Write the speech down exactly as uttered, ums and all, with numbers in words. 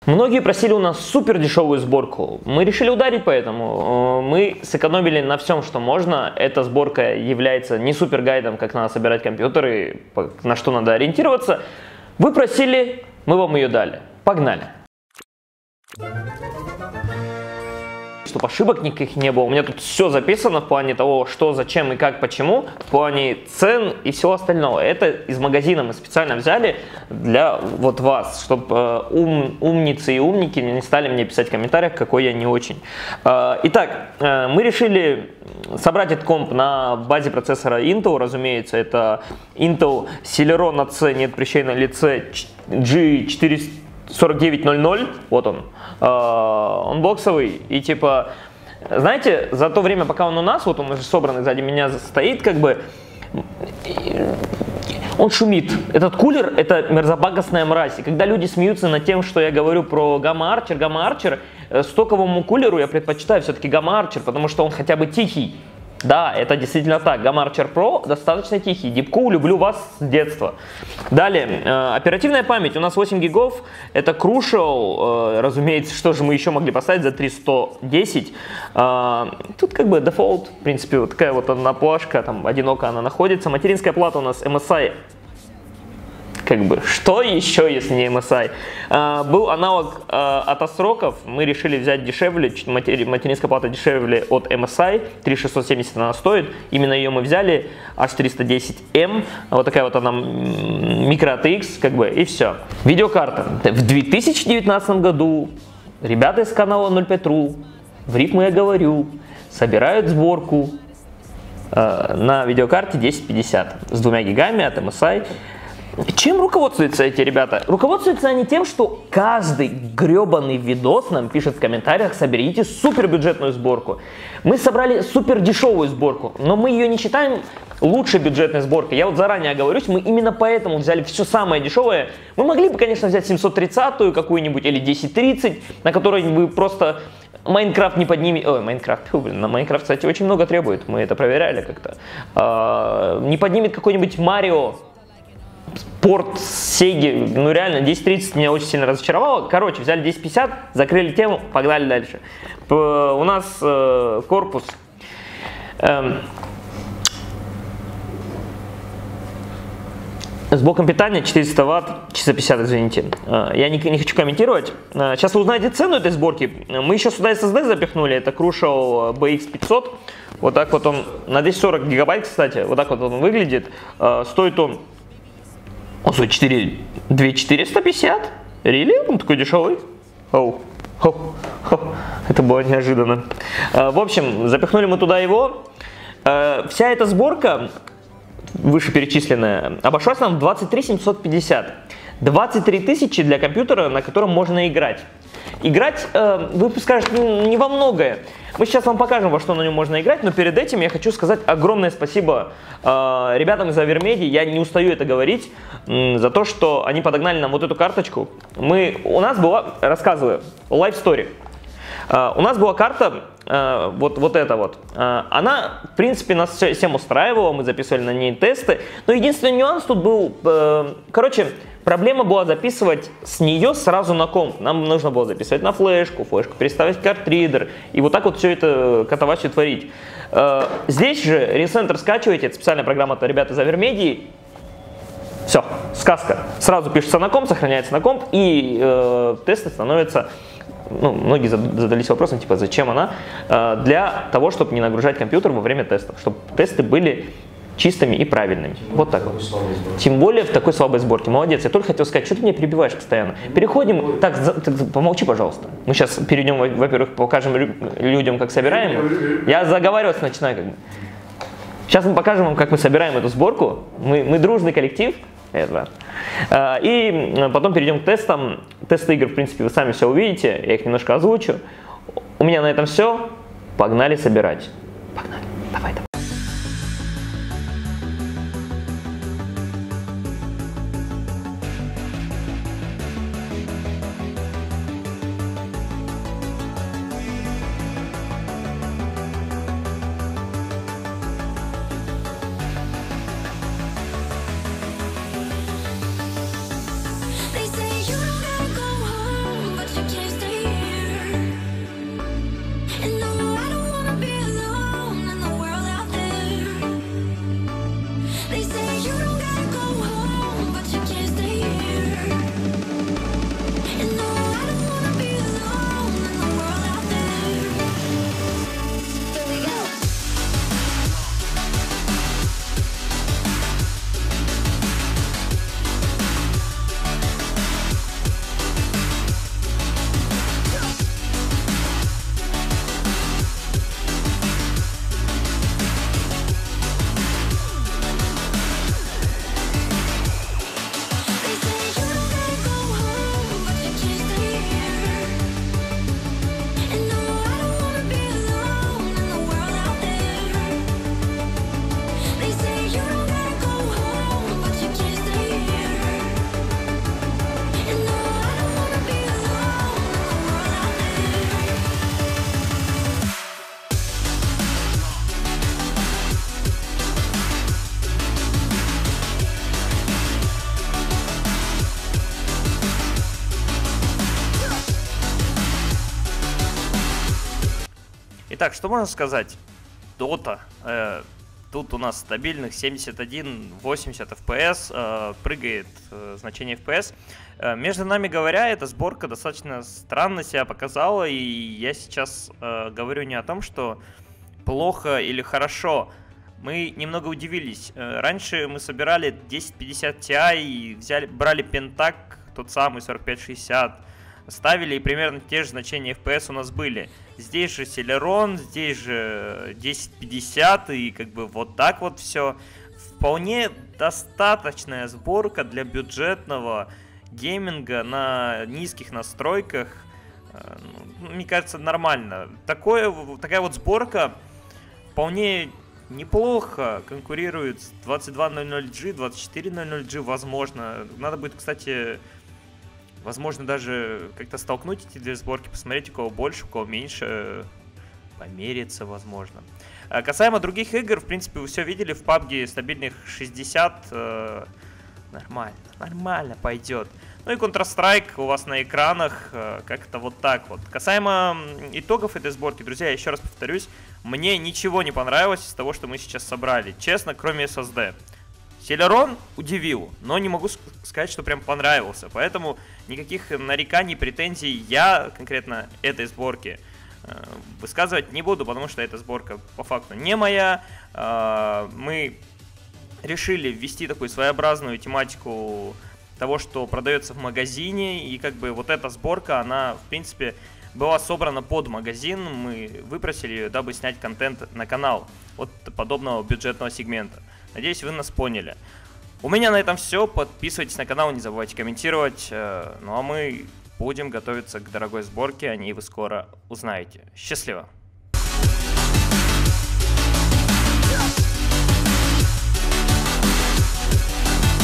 Многие просили у нас супер дешевую сборку. Мы решили ударить по этому. Мы сэкономили на всем, что можно. Эта сборка является не супер гайдом, как надо собирать компьютеры, на что надо ориентироваться. Вы просили, мы вам ее дали. Погнали. Чтобы ошибок никаких не было. У меня тут все записано в плане того, что, зачем и как, почему, в плане цен и всего остального. Это из магазина мы специально взяли для вот вас, чтобы э, ум, умницы и умники не стали мне писать в комментариях, какой я не очень. Э, итак, э, мы решили собрать этот комп на базе процессора Intel, разумеется, это Intel Celeron на C, нет прыщей на лице, джи четыреста сорок девять ноль ноль, вот он, э, он боксовый, и типа, знаете, за то время, пока он у нас, вот он уже собранный сзади меня стоит, как бы, он шумит. Этот кулер — это мерзопакостная мразь, и когда люди смеются над тем, что я говорю про Gamma Archer, Gamma Archer, э, стоковому кулеру я предпочитаю все-таки Gamma Archer, потому что он хотя бы тихий. Да, это действительно так. Gamma Archer Pro достаточно тихий. Deepcool, люблю вас с детства. Далее, э, оперативная память. У нас восемь гигов. Это Crucial. Э, разумеется, что же мы еще могли поставить за триста десять. Э, тут как бы дефолт. В принципе, вот такая вот одна плашка. Там одиноко она находится. Материнская плата у нас эм эс ай. Как бы, что еще, если не эм эс ай? А, был аналог а, от Асроков, мы решили взять дешевле, матери, материнская плата дешевле от эм эс ай, три тысячи шестьсот семьдесят она стоит, именно ее мы взяли, эйч триста десять эм, вот такая вот она, микро эй ти экс, как бы, и все. Видеокарта. В две тысячи девятнадцатом году ребята из канала ноль пять ру, в рифму я говорю, собирают сборку э, на видеокарте десять пятьдесят с двумя гигами от эм эс ай. Чем руководствуются эти ребята? Руководствуются они тем, что каждый гребаный видос нам пишет в комментариях: соберите супербюджетную сборку. Мы собрали супердешевую сборку, но мы ее не считаем лучшей бюджетной сборкой. Я вот заранее оговорюсь, мы именно поэтому взяли все самое дешевое. Мы могли бы, конечно, взять семьсот тридцатую какую-нибудь или десять тридцать, на которой вы просто Майнкрафт не поднимет. Ой, Майнкрафт, блин, на Майнкрафт, кстати, очень много требует. Мы это проверяли как-то. А, не поднимет какой-нибудь Марио. Порт Сеги, ну реально, десять тридцать меня очень сильно разочаровало. Короче, взяли десять пятьдесят, закрыли тему, погнали дальше. У нас э, корпус. Эм, с блоком питания четыреста ватт, четыреста пятьдесят, извините. Э, я не, не хочу комментировать. Э, сейчас вы узнаете цену этой сборки. Мы еще сюда эс эс ди запихнули, это Crucial би икс пятьсот. Вот так вот он, на двести сорок гигабайт, кстати, вот так вот он выглядит. Э, стоит он... Он стоит две тысячи четыреста пятьдесят? Really? Он такой дешевый? Оу. Oh. Oh. Oh. Это было неожиданно. Uh, в общем, запихнули мы туда его. Uh, вся эта сборка, вышеперечисленная, обошлась нам в двадцать три тысячи семьсот пятьдесят. двадцать три тысячи для компьютера, на котором можно играть. Играть, э, вы скажете, не во многое. Мы сейчас вам покажем, во что на нем можно играть, но перед этим я хочу сказать огромное спасибо э, ребятам из Avermedi. Я не устаю это говорить, э, за то, что они подогнали нам вот эту карточку. Мы, у нас была, рассказываю, Life Story. Э, у нас была карта, э, вот, вот эта вот. Э, она, в принципе, нас всем устраивала, мы записывали на ней тесты. Но единственный нюанс тут был, э, короче... Проблема была записывать с нее сразу на комп. Нам нужно было записывать на флешку, флешку переставить в картридер. И вот так вот все это катавасию творить. Здесь же ReSenter скачиваете, это специальная программа от ребят из Avermedi. Все, сказка. Сразу пишется на комп, сохраняется на комп, и э, тесты становятся... Ну, многие задались вопросом, типа, зачем она? Э, для того, чтобы не нагружать компьютер во время тестов. Чтобы тесты были... чистыми и правильными. Вот так вот. Тем более в такой слабой сборке. Молодец. Я только хотел сказать, что ты меня перебиваешь постоянно. Переходим. Так, за, так помолчи, пожалуйста. Мы сейчас перейдем, во-первых, покажем людям, как собираем. Я заговариваться начинаю как бы. Сейчас мы покажем вам, как мы собираем эту сборку. Мы, мы дружный коллектив. Это. И потом перейдем к тестам. Тесты игр, в принципе, вы сами все увидите. Я их немножко озвучу. У меня на этом все. Погнали собирать. Погнали. Давай, давай. They say you don't gotta go home, but you Итак, что можно сказать? Дота. Э, тут у нас стабильных семьдесят один восемьдесят эф пи эс, э, прыгает э, значение эф пи эс. Э, между нами говоря, эта сборка достаточно странно себя показала, и я сейчас э, говорю не о том, что плохо или хорошо. Мы немного удивились. Э, раньше мы собирали десять пятьдесят Ti, взяли, брали Pentax, тот самый сорок пять шестьдесят, ставили, и примерно те же значения эф пи эс у нас были. Здесь же Celeron, здесь же десять пятьдесят, и как бы вот так вот все. Вполне достаточная сборка для бюджетного гейминга на низких настройках. Мне кажется, нормально. Такое, такая вот сборка вполне неплохо конкурирует с двадцать два ноль ноль джи, двадцать четыре ноль ноль джи, возможно. Надо будет, кстати... Возможно, даже как-то столкнуть эти две сборки, посмотреть, у кого больше, у кого меньше, помериться, возможно. А касаемо других игр, в принципе, вы все видели, в пабге стабильных шестьдесят, э, нормально, нормально пойдет. Ну и Counter-Strike у вас на экранах, э, как-то вот так вот. Касаемо итогов этой сборки, друзья, я еще раз повторюсь, мне ничего не понравилось из того, что мы сейчас собрали, честно, кроме эс эс ди. Celeron удивил, но не могу сказать, что прям понравился, поэтому никаких нареканий, претензий я конкретно этой сборке э, высказывать не буду, потому что эта сборка по факту не моя. Э, мы решили ввести такую своеобразную тематику того, что продается в магазине, и как бы вот эта сборка, она в принципе была собрана под магазин, мы выпросили ее, дабы снять контент на канал вот подобного бюджетного сегмента. Надеюсь, вы нас поняли. У меня на этом все. Подписывайтесь на канал, не забывайте комментировать. Ну а мы будем готовиться к дорогой сборке, о ней вы скоро узнаете. Счастливо!